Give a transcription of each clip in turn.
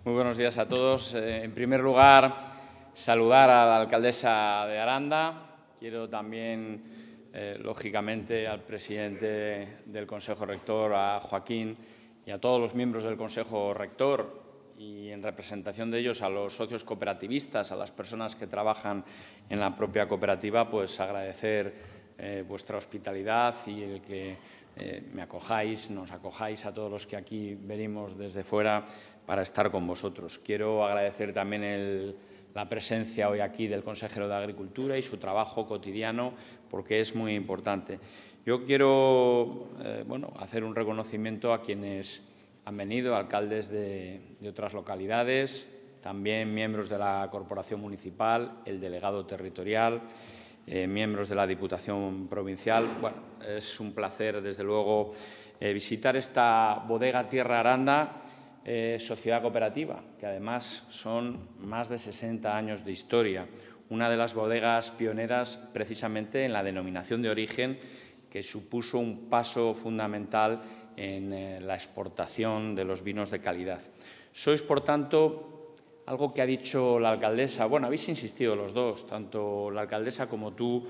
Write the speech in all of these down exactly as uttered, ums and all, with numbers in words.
Muy buenos días a todos. En primer lugar, saludar a la alcaldesa de Aranda. Quiero también, eh, lógicamente, al presidente del Consejo Rector, a Joaquín, y a todos los miembros del Consejo Rector, y en representación de ellos a los socios cooperativistas, a las personas que trabajan en la propia cooperativa, pues agradecer eh, vuestra hospitalidad y el que eh, me acojáis, nos acojáis a todos los que aquí venimos desde fuera para estar con vosotros. Quiero agradecer también el, la presencia hoy aquí del consejero de Agricultura y su trabajo cotidiano, porque es muy importante. Yo quiero eh, bueno, hacer un reconocimiento a quienes han venido, alcaldes de, de otras localidades, también miembros de la Corporación Municipal, el delegado territorial, eh, miembros de la Diputación Provincial. Bueno, es un placer, desde luego, eh, visitar esta bodega Tierra Aranda, Eh, sociedad cooperativa, que además son más de sesenta años de historia, una de las bodegas pioneras precisamente en la denominación de origen, que supuso un paso fundamental en eh, la exportación de los vinos de calidad. Sois, por tanto, algo que ha dicho la alcaldesa, bueno, habéis insistido los dos, tanto la alcaldesa como tú,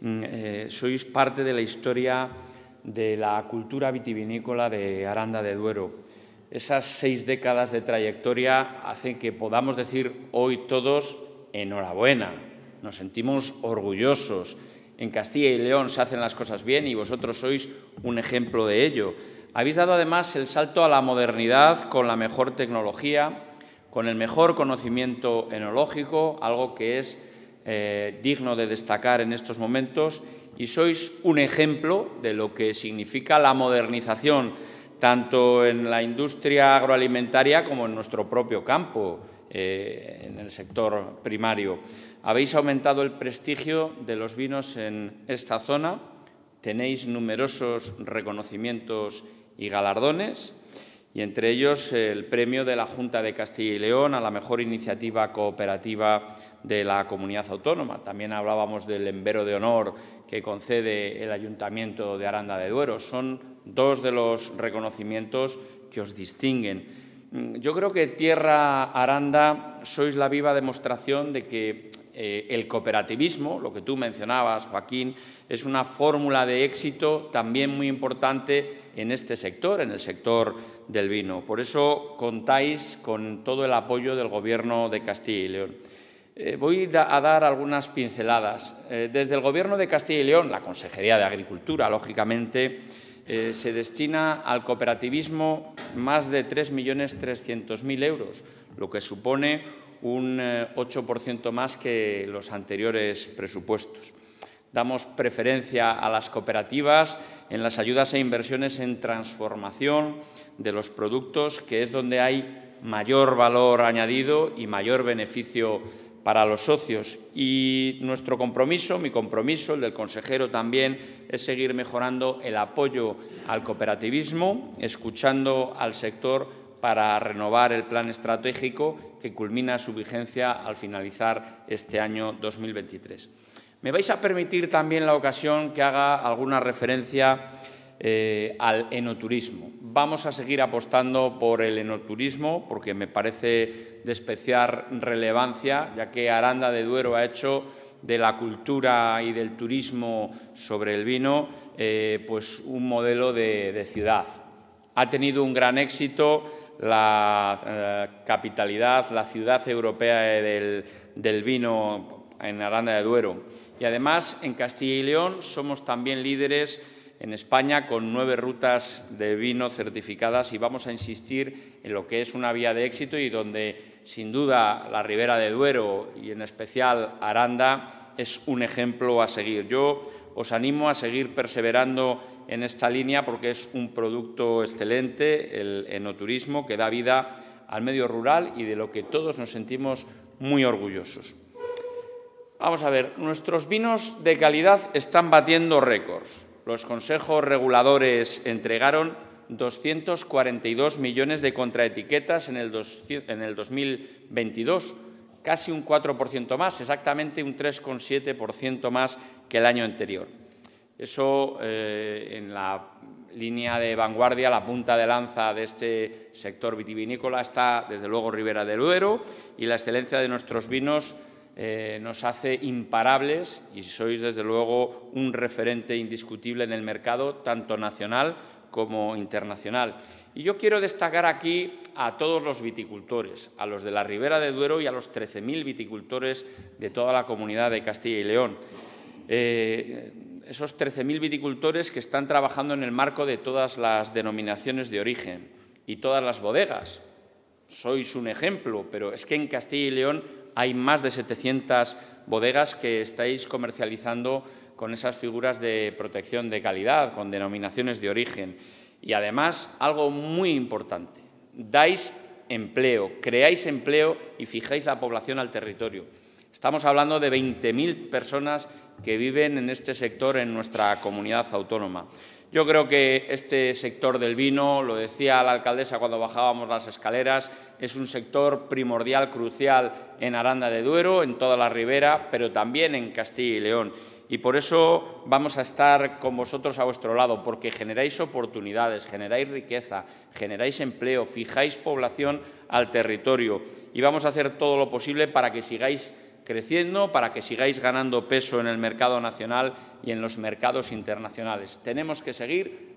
eh, sois parte de la historia de la cultura vitivinícola de Aranda de Duero. Esas seis décadas de trayectoria hacen que podamos decir hoy todos enhorabuena, nos sentimos orgullosos. En Castilla y León se hacen las cosas bien y vosotros sois un ejemplo de ello. Habéis dado además el salto a la modernidad con la mejor tecnología, con el mejor conocimiento enológico, algo que es eh, digno de destacar en estos momentos, y sois un ejemplo de lo que significa la modernización tanto en la industria agroalimentaria como en nuestro propio campo, eh, en el sector primario. Habéis aumentado el prestigio de los vinos en esta zona, tenéis numerosos reconocimientos y galardones, y entre ellos el premio de la Junta de Castilla y León a la mejor iniciativa cooperativa de la comunidad autónoma. También hablábamos del Embero de Honor que concede el Ayuntamiento de Aranda de Duero. Son dos de los reconocimientos que os distinguen. Yo creo que Tierra Aranda sois la viva demostración de que eh, el cooperativismo, lo que tú mencionabas, Joaquín, es una fórmula de éxito también muy importante en este sector, en el sector del vino. Por eso contáis con todo el apoyo del Gobierno de Castilla y León. Eh, voy a dar algunas pinceladas. Eh, desde el Gobierno de Castilla y León, la Consejería de Agricultura, lógicamente, eh, se destina al cooperativismo más de tres millones trescientos mil euros, lo que supone un eh, ocho por ciento más que los anteriores presupuestos. Damos preferencia a las cooperativas en las ayudas e inversiones en transformación de los productos, que es donde hay mayor valor añadido y mayor beneficio para los socios. Y nuestro compromiso, mi compromiso, el del consejero también, es seguir mejorando el apoyo al cooperativismo, escuchando al sector para renovar el plan estratégico que culmina su vigencia al finalizar este año dos mil veintitrés. Me vais a permitir también la ocasión que haga alguna referencia eh, al enoturismo. Vamos a seguir apostando por el enoturismo porque me parece de especial relevancia, ya que Aranda de Duero ha hecho de la cultura y del turismo sobre el vino eh, pues un modelo de, de ciudad. Ha tenido un gran éxito la eh, capitalidad, la ciudad europea del, del vino en Aranda de Duero. Y además, en Castilla y León somos también líderes en España con nueve rutas de vino certificadas y vamos a insistir en lo que es una vía de éxito y donde, sin duda, la Ribera de Duero y, en especial, Aranda es un ejemplo a seguir. Yo os animo a seguir perseverando en esta línea porque es un producto excelente, el enoturismo, que da vida al medio rural y de lo que todos nos sentimos muy orgullosos. Vamos a ver, nuestros vinos de calidad están batiendo récords. Los consejos reguladores entregaron doscientos cuarenta y dos millones de contraetiquetas en el, dos, en el dos mil veintidós, casi un cuatro por ciento más, exactamente un tres coma siete por ciento más que el año anterior. Eso, eh, en la línea de vanguardia, la punta de lanza de este sector vitivinícola está, desde luego, Ribera del Duero, y la excelencia de nuestros vinos eh, nos hace imparables y sois, desde luego, un referente indiscutible en el mercado, tanto nacional como internacional. Y yo quiero destacar aquí a todos los viticultores, a los de la Ribera del Duero y a los trece mil viticultores de toda la comunidad de Castilla y León. Eh, esos trece mil viticultores que están trabajando en el marco de todas las denominaciones de origen y todas las bodegas. Sois un ejemplo, pero es que en Castilla y León hay más de setecientas bodegas que estáis comercializando con esas figuras de protección de calidad, con denominaciones de origen. Y, además, algo muy importante, dais empleo, creáis empleo y fijáis la población al territorio. Estamos hablando de veinte mil personas que viven en este sector en nuestra comunidad autónoma. Yo creo que este sector del vino, lo decía la alcaldesa cuando bajábamos las escaleras, es un sector primordial, crucial en Aranda de Duero, en toda la ribera, pero también en Castilla y León. Y por eso vamos a estar con vosotros a vuestro lado, porque generáis oportunidades, generáis riqueza, generáis empleo, fijáis población al territorio y vamos a hacer todo lo posible para que sigáis creciendo, para que sigáis ganando peso en el mercado nacional y en los mercados internacionales. Tenemos que seguir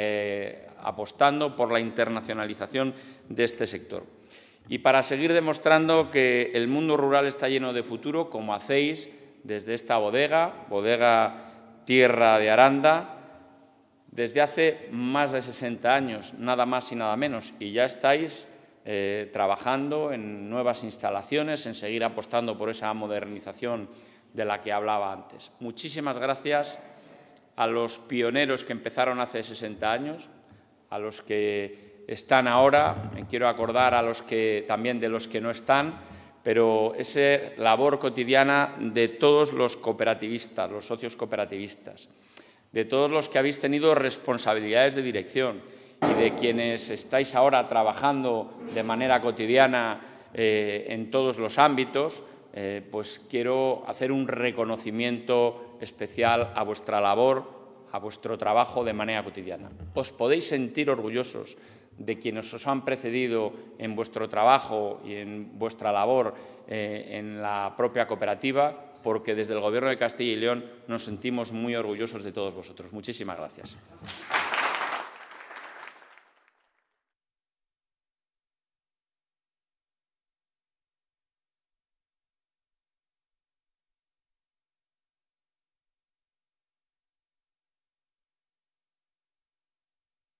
eh, apostando por la internacionalización de este sector. Y para seguir demostrando que el mundo rural está lleno de futuro, como hacéis desde esta bodega, Bodega Tierra de Aranda, desde hace más de sesenta años, nada más y nada menos, y ya estáis eh, trabajando en nuevas instalaciones, en seguir apostando por esa modernización de la que hablaba antes. Muchísimas gracias a los pioneros que empezaron hace sesenta años, a los que están ahora, me quiero acordar a los que, también de los que no están, pero esa labor cotidiana de todos los cooperativistas, los socios cooperativistas, de todos los que habéis tenido responsabilidades de dirección y de quienes estáis ahora trabajando de manera cotidiana eh, en todos los ámbitos, eh, pues quiero hacer un reconocimiento especial a vuestra labor, a vuestro trabajo de manera cotidiana. Os podéis sentir orgullosos de quienes os han precedido en vuestro trabajo y en vuestra labor eh, en la propia cooperativa, porque desde el Gobierno de Castilla y León nos sentimos muy orgullosos de todos vosotros. Muchísimas gracias.